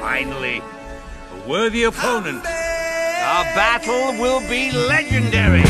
Finally, a worthy opponent. Our battle will be legendary.